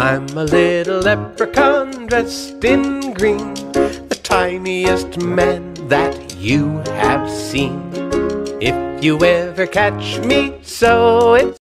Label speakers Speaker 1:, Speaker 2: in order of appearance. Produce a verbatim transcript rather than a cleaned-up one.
Speaker 1: I'm a little leprechaun dressed in green, the tiniest man that you have seen. If you ever catch me, so it's